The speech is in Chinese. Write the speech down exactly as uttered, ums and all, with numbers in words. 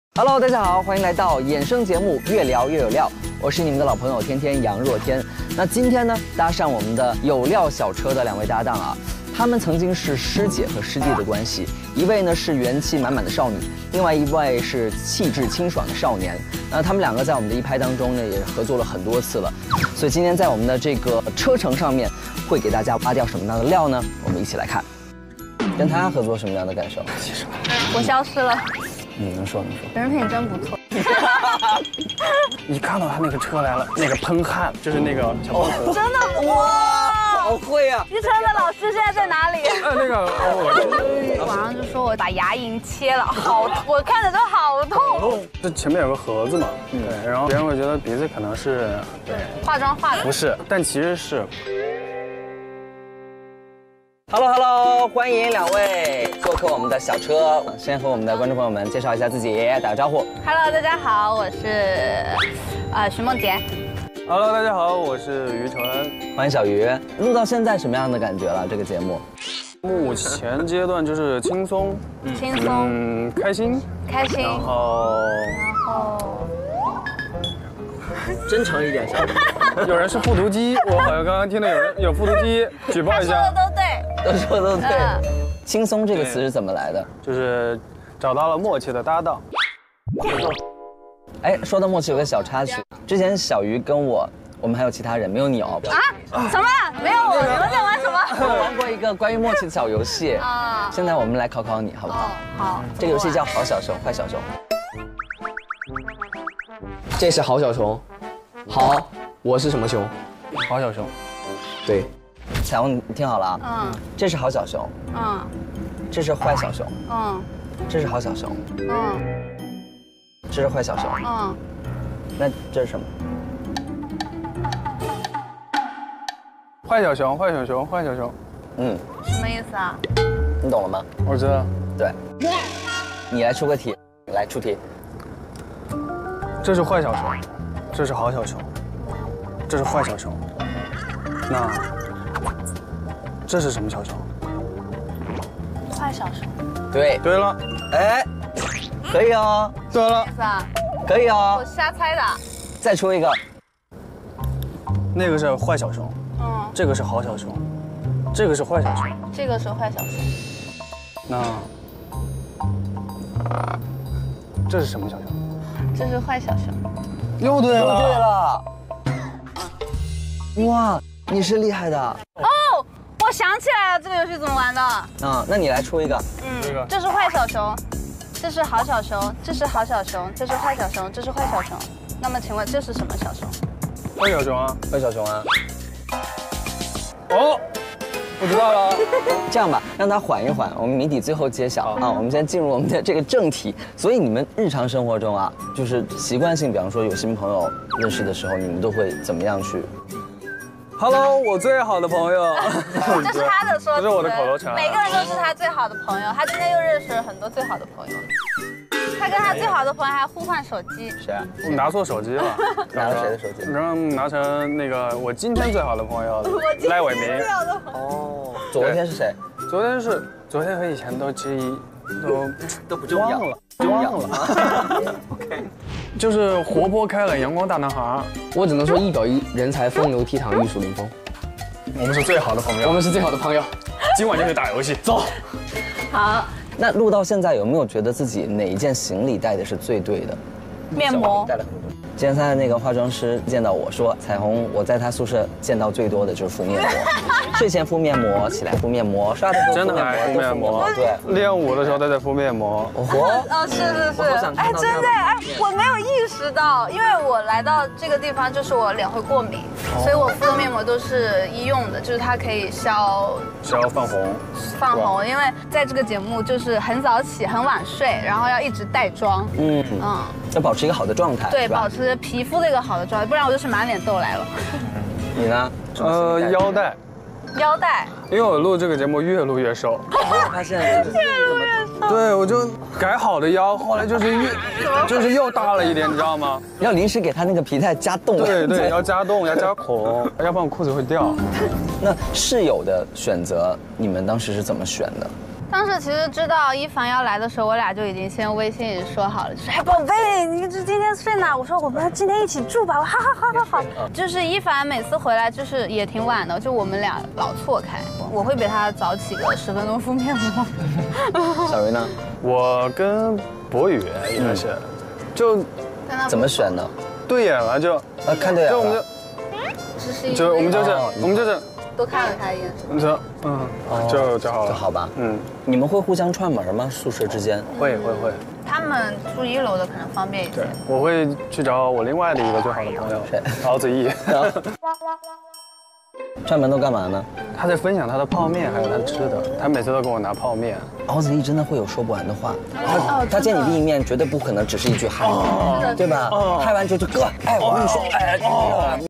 Hello， 大家好，欢迎来到衍生节目《越聊越有料》，我是你们的老朋友天天杨若天。那今天呢，搭上我们的有料小车的两位搭档啊，他们曾经是师姐和师弟的关系，一位呢是元气满满的少女，另外一位是气质清爽的少年。那他们两个在我们的一拍当中呢，也合作了很多次了，所以今天在我们的这个车程上面，会给大家挖掉什么样的料呢？我们一起来看。跟他合作什么样的感受？其实我消失了。 你能说能说？ 人品真不错。 一看到他那个车来了，那个喷汗就是那个小胖子， 真的哇， 好会啊！ 于晨的老师现在在哪里？ 呃，那个我网上就说我把牙龈切了，好，我看着都好痛。 这前面有个盒子嘛，对，然后别人会觉得鼻子可能是对化妆化的， 不是，但其实是。 Hello Hello， 欢迎两位做客我们的小车。先和我们的观众朋友们介绍一下自己，打个招呼。 Hello， 大家好，我是呃徐梦洁。 Hello， 大家好，我是于晨。 欢迎小鱼。录到现在什么样的感觉了？这个节目？ 目前阶段就是轻松， 轻松， 嗯，开心， 开心， 然后然后真诚一点，小鱼。 有人是复读机，我好像刚刚听到有人有复读机，举报一下。 说的都对。 都说都对。 嗯、 轻松这个词是怎么来的？ 就是找到了默契的搭档。 哎，说到默契，有个小插曲。之前小鱼跟我，我们还有其他人，没有你哦。 啊？什么？没有我？你们在玩什么？ 我玩过一个关于默契的小游戏啊。现在我们来考考你，好不好？ 好。 这个游戏叫好小熊，坏小熊。 这是好小熊。好，我是什么熊？ 好小熊。 对。 彩虹，你听好了啊！嗯，这是好小熊，嗯，这是坏小熊，嗯，这是好小熊，嗯，这是坏小熊，嗯，那这是什么？ 坏小熊，坏小熊，坏小熊。 嗯， 什么意思啊？ 你懂了吗？ 我知道。 对，你来出个题，来出题。 这是坏小熊，这是好小熊，这是坏小熊，那。这是什么小熊？ 坏小熊。 对。 对了， 哎，可以哦。 对了。 是啊。 可以哦。 我瞎猜的。 再出一个。 那个是坏小熊。嗯。这个是好小熊。这个是坏小熊。 这个是坏小熊。 那这是什么小熊？ 这是坏小熊。 又对了。 又对了。哇，你是厉害的。 哦。我想起来了，这个游戏怎么玩的？ 嗯，那你来出一个。 嗯，这个这是坏小熊，这是好小熊，这是好小熊，这是坏小熊，这是坏小熊。那么请问这是什么小熊？ 坏小熊啊， 坏小熊啊。 哦，我知道了。 这样吧，让他缓一缓，我们谜底最后揭晓啊。我们先进入我们的这个正题。所以你们日常生活中啊，就是习惯性，比方说有新朋友认识的时候，你们都会怎么样去 ？Hello， 我最好的朋友。 这是他的说辞， 这是我的口头禅。 每个人都是他最好的朋友，他今天又认识了很多最好的朋友。他跟他最好的朋友还互换手机。 谁啊？ 我拿错手机了。 拿了谁的手机？ 然后拿成那个我今天最好的朋友赖伟明。 最好的朋友。 哦，昨天是谁？ 昨天是昨天和以前都其实都都不重要了，忘了。OK。就是活泼开朗、阳光大男孩。 我只能说一表一人才，风流倜傥，玉树临风。 我们是最好的朋友， 我们是最好的朋友。 今晚就去打游戏，走。 好。 那录到现在有没有觉得自己哪一件行李带的是最对的？ 面膜。 带了很多。今天他的那个化妆师见到我说，彩虹，我在他宿舍见到最多的就是敷面膜，睡前敷面膜，起来敷面膜，刷的时候真的还敷面膜， 对， 练舞的时候都在敷面膜。 哦，哦，是是是，哎，真的，哎，我没有意识到，因为我来到这个地方，就是我脸会过敏，所以我敷的面膜都是医用的，就是它可以消消泛红， 泛红，因为在这个节目就是很早起，很晚睡，然后要一直带妆，嗯嗯，要保持一个好的状态， 对，保持皮肤的一个好的状态，不然我就是满脸痘来了。 你呢？ 呃，腰带。 腰带。 因为我录这个节目越录越瘦， 发现越录越瘦。 对，我就改好的腰，后来就是越就是又大了一点，你知道吗？ 要临时给他那个皮带加洞。 对对，要加洞，要加孔，要不然裤子会掉。 那室友的选择，你们当时是怎么选的？ 当时其实知道一凡要来的时候，我俩就已经先微信里说好了，就说哎宝贝，你这今天睡哪？我说我们今天一起住吧，我哈哈哈哈好。就是一凡每次回来就是也挺晚的，就我们俩老错开，我会比他早起个十分钟敷面膜。 小鱼呢？ 我跟博宇应该是，就怎么选的？ 对眼了就， 啊，看对眼就我们了。 就就我们就是我们就是多看了他一眼， 你说嗯就就好了就好吧。 嗯， 你们会互相串门吗？宿舍之间？ 会会会。 他们住一楼的可能方便一些对。，我会去找我另外的一个最好的朋友敖子毅。 串门都干嘛呢？ 他在分享他的泡面，还有他吃的。他每次都给我拿泡面。 敖子毅真的会有说不完的话，他他见你第一面绝对不可能只是一句嗨，对吧？嗨完之后就哥，哎，我跟你说，哎，